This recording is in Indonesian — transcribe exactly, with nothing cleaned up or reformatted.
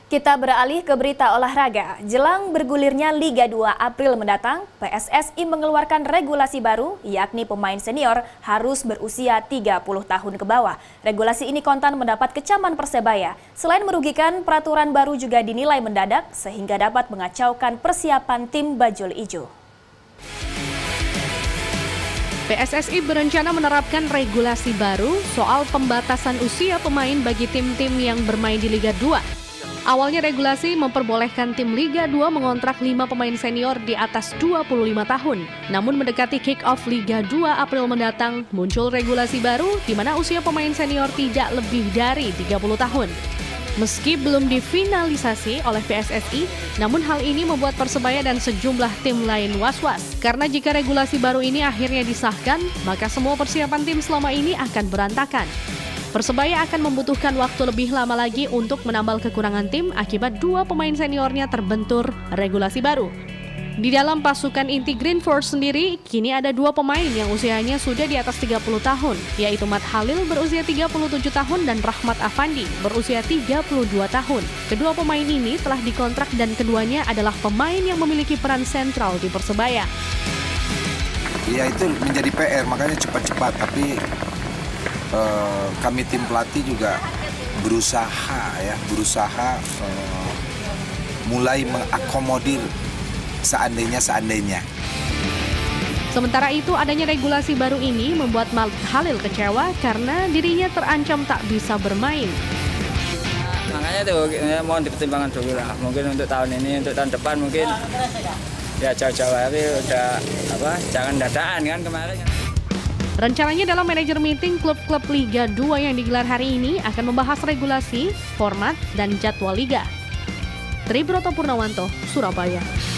Kita beralih ke berita olahraga. Jelang bergulirnya Liga dua April mendatang, P S S I mengeluarkan regulasi baru, yakni pemain senior harus berusia tiga puluh tahun ke bawah. Regulasi ini kontan mendapat kecaman Persebaya. Selain merugikan, peraturan baru juga dinilai mendadak sehingga dapat mengacaukan persiapan tim Bajul Ijo. P S S I berencana menerapkan regulasi baru soal pembatasan usia pemain bagi tim-tim yang bermain di Liga dua. Awalnya regulasi memperbolehkan tim Liga dua mengontrak lima pemain senior di atas dua puluh lima tahun. Namun mendekati kick-off Liga dua April mendatang, muncul regulasi baru di mana usia pemain senior tidak lebih dari tiga puluh tahun. Meski belum difinalisasi oleh P S S I, namun hal ini membuat Persebaya dan sejumlah tim lain was-was. Karena jika regulasi baru ini akhirnya disahkan, maka semua persiapan tim selama ini akan berantakan. Persebaya akan membutuhkan waktu lebih lama lagi untuk menambal kekurangan tim akibat dua pemain seniornya terbentur regulasi baru. Di dalam pasukan inti Green Force sendiri, kini ada dua pemain yang usianya sudah di atas tiga puluh tahun, yaitu Mat Halil berusia tiga puluh tujuh tahun dan Rahmat Afandi berusia tiga puluh dua tahun. Kedua pemain ini telah dikontrak dan keduanya adalah pemain yang memiliki peran sentral di Persebaya. Ya itu menjadi P R, makanya cepat-cepat, tapi Uh, kami tim pelatih juga berusaha ya berusaha uh, mulai mengakomodir seandainya seandainya. Sementara itu adanya regulasi baru ini membuat Mat Halil kecewa karena dirinya terancam tak bisa bermain. Makanya tuh mohon dipertimbangkan dulu lah, mungkin untuk tahun ini, untuk tahun depan mungkin ya jauh-jauh hari udah apa jangan dadakan kan kemarin. Rencananya dalam manajer meeting klub-klub Liga dua yang digelar hari ini akan membahas regulasi, format, dan jadwal liga. Tribroto Purnawanto, Surabaya.